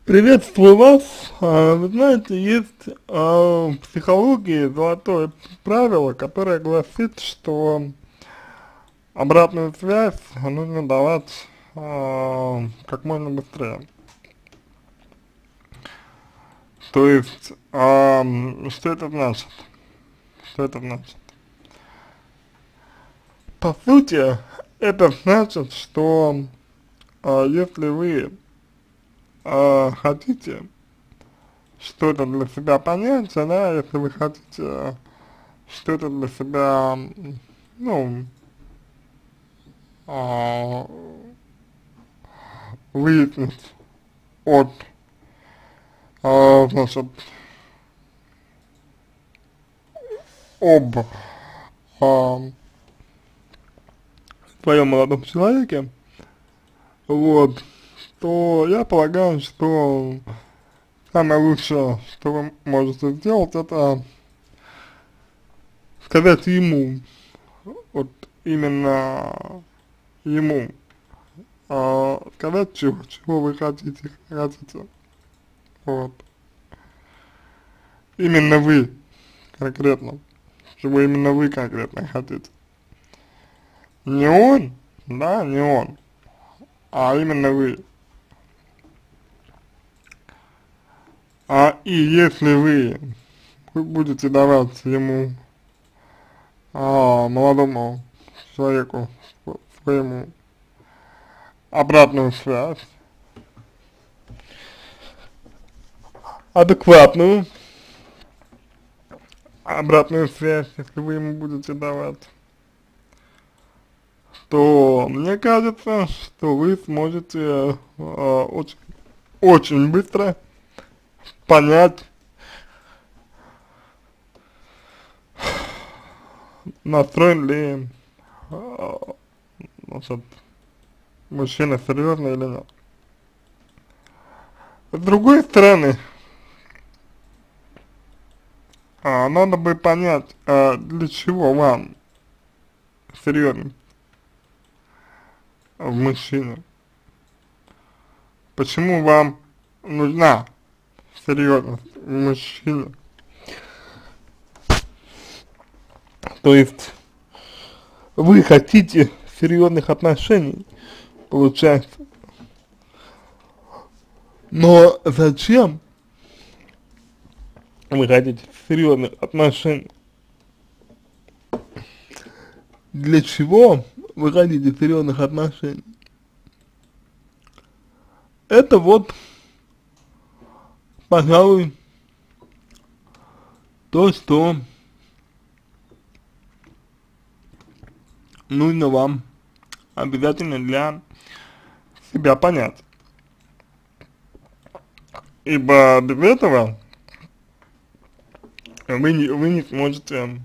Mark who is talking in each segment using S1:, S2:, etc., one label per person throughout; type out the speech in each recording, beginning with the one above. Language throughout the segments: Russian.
S1: Приветствую вас. Вы знаете, есть в психологии золотое правило, которое гласит, что обратную связь нужно давать как можно быстрее. То есть, что это значит? Что это значит? По сути, это значит, что если вы хотите что-то для себя понять, да, если вы хотите что-то для себя, ну, а, выяснить от, значит, об а, своем молодом человеке, вот, то я полагаю, что самое лучшее, что вы можете сделать, это сказать ему, вот именно ему, сказать, чего вы хотите, вот, именно вы конкретно, чего именно вы конкретно хотите. Не он, да, не он, а именно вы. И если вы будете давать ему, молодому человеку, своему, обратную связь, адекватную обратную связь, если вы ему будете давать, то мне кажется, что вы сможете очень, очень быстро понять, настроен ли э, значит, мужчина серьезно или нет. С другой стороны, надо бы понять, для чего вам серьезность в мужчине, почему вам нужна серьезность в мужчине. То есть вы хотите серьезных отношений, получается, но зачем вы хотите серьезных отношений? Для чего вы хотите серьезных отношений? Это вот, пожалуй, то, что нужно вам обязательно для себя понять. Ибо без этого вы не сможете,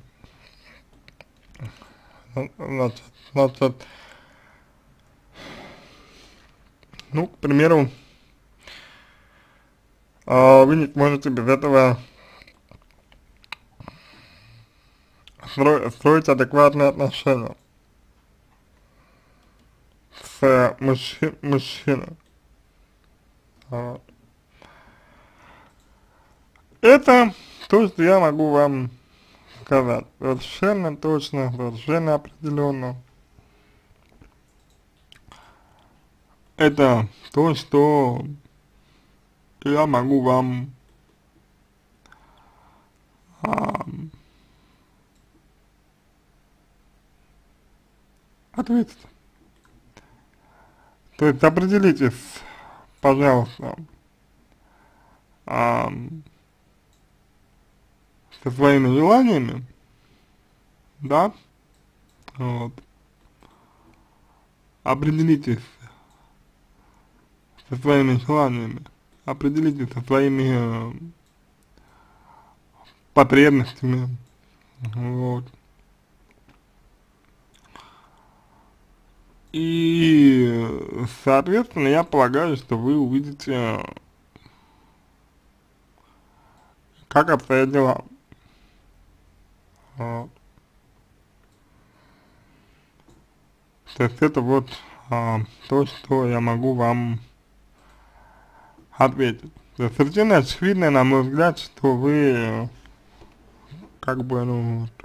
S1: значит, ну, к примеру, вы не сможете без этого строить адекватные отношения с мужчиной. Вот. Это то, что я могу вам сказать. Совершенно точно, совершенно определенно. Это то, что я могу вам а, ответить. То есть определитесь, пожалуйста, а, со своими желаниями, да, вот, определитесь со своими желаниями, определитесь со своими потребностями, вот. И, соответственно, я полагаю, что вы увидите, как обстоят дела. Вот. То есть это вот то, что я могу вам ответить. То есть совершенно очевидно, на мой взгляд, что вы, как бы, ну, вот,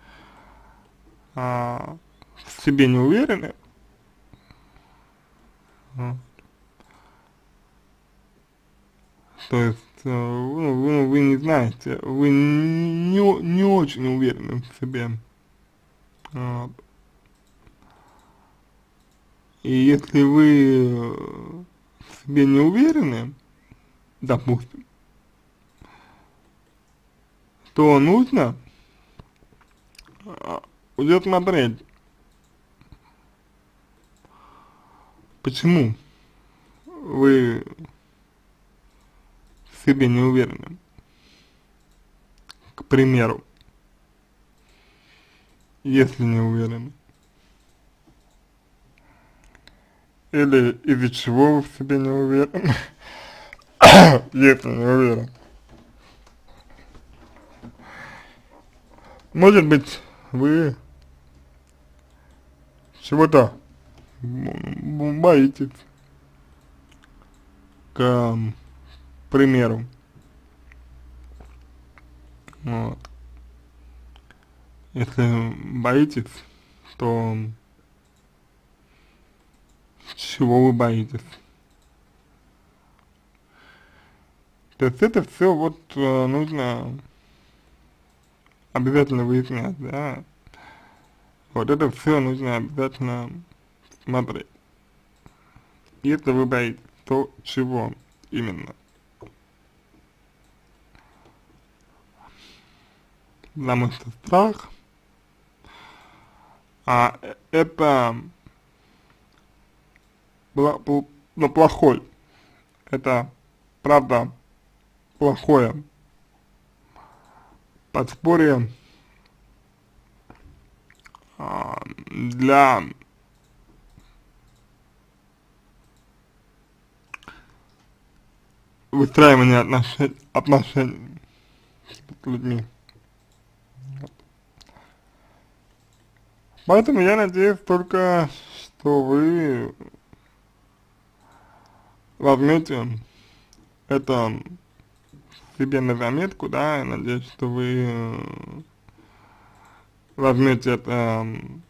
S1: в себе не уверены. Вот. То есть, вы не знаете, вы не очень уверены в себе. Вот. И если вы в себе не уверены, допустим, то нужно уже смотреть, почему вы в себе не уверены. К примеру, если не уверены. Или из-за чего вы в себе не уверены, если не уверен. Может быть, вы чего-то боитесь, к примеру. Вот. Если боитесь, то чего вы боитесь? То есть это все вот нужно обязательно выяснять, да. Вот это все нужно обязательно смотреть. Если вы боитесь, то чего именно? Потому что страх, это ну, плохой, это правда плохое подспорье для выстраивания отношений с людьми. Поэтому я надеюсь только, что вы возьмете это себе на заметку, да, я надеюсь, что вы возьмете это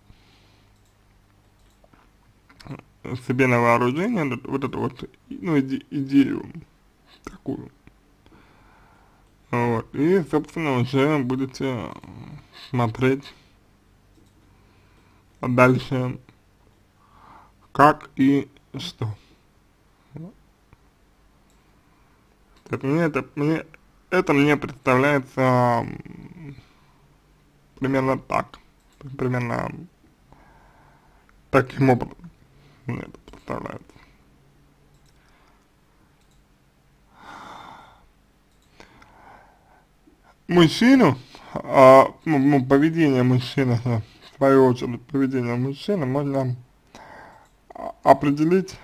S1: себе на вооружение, вот эту вот, ну, идею такую. Вот, и, собственно, уже будете смотреть дальше, как и что. Так мне представляется примерно так, примерно таким образом мне это представляется. Мужчину, поведение мужчины, в свою очередь, поведение мужчины можно определить,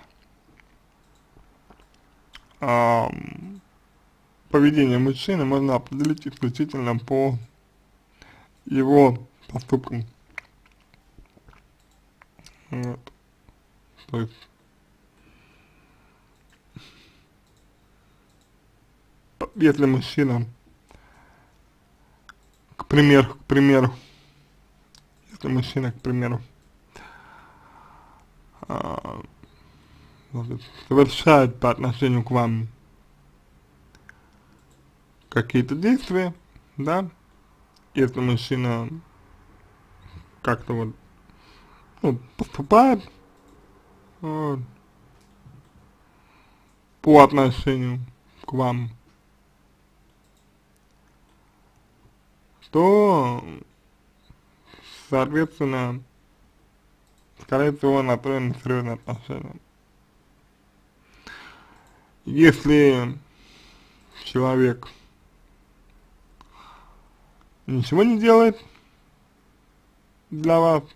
S1: поведение мужчины можно определить исключительно по его поступкам. Вот. То есть, если мужчина, к примеру, если мужчина, к примеру, совершает по отношению к вам какие-то действия, да, если мужчина как-то вот, ну, поступает вот, по отношению к вам, то, соответственно, скорее всего, настроен на серьезные отношения. Если человек ничего не делает для вас,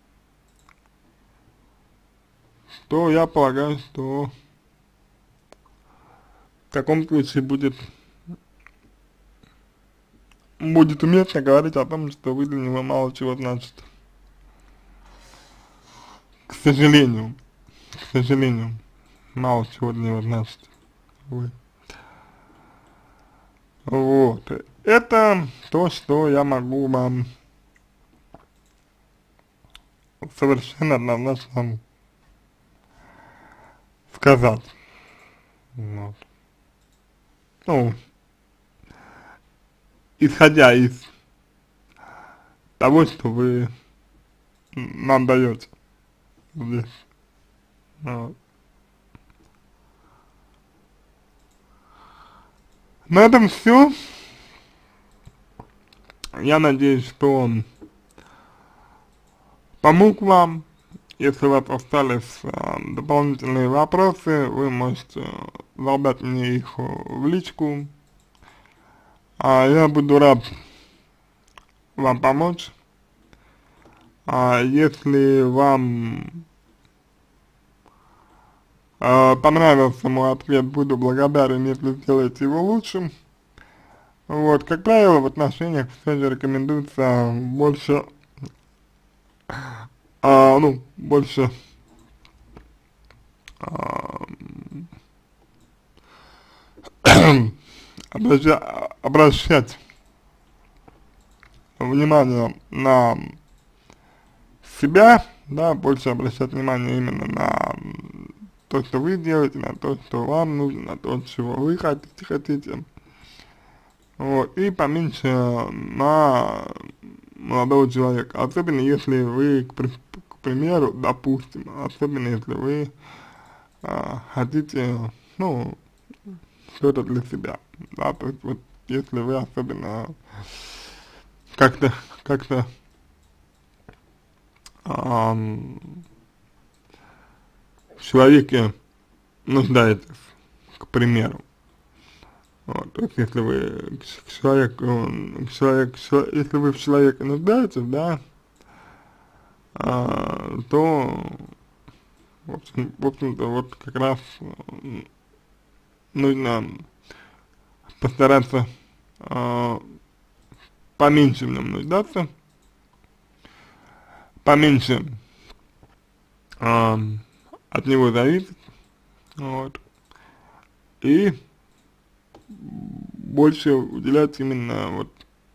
S1: то я полагаю, что в таком случае будет уместно говорить о том, что вы для него мало чего значит. К сожалению, мало чего для него значит. вы. Вот. Это то, что я могу вам совершенно однозначно сказать. Вот. Ну, исходя из того, что вы нам даете здесь. Вот. На этом все. Я надеюсь, что он помог вам. Если у вас остались дополнительные вопросы, вы можете задать мне их в личку. А я буду рад вам помочь. А если вам понравился мой ответ, буду благодарен, если сделаете его лучшим. Вот, как правило, в отношениях все же рекомендуется больше, больше обращать внимание на себя, да, больше обращать внимание именно на то, что вы делаете, на то, что вам нужно, на то, чего вы хотите. Вот, и поменьше на молодого человека, особенно если вы, к примеру, допустим, особенно если вы хотите, ну, что-то для себя, да, то есть вот если вы особенно как-то в человеке нуждаетесь, к примеру. Вот, то есть если вы если вы в человеке нуждаетесь, да, то, в общем-то, вот как раз нужно постараться поменьше в нем нуждаться, поменьше от него зависеть, вот, и больше уделять именно вот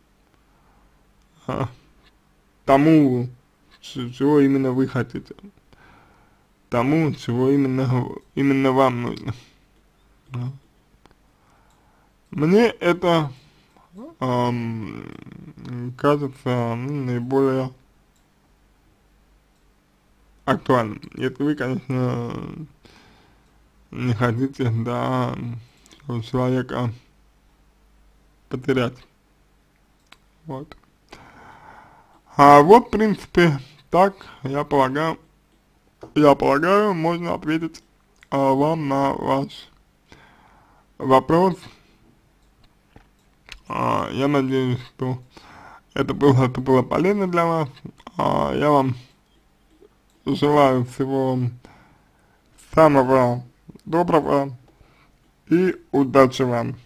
S1: тому, чего именно вы хотите, тому, чего именно вам нужно. Мне это кажется наиболее актуальным, если вы, конечно, не хотите, да, человека потерять. Вот. Вот, в принципе, так, я полагаю, можно ответить вам на ваш вопрос. Я надеюсь, что это было полезно для вас. Я вам желаю всего самого доброго и удачи вам.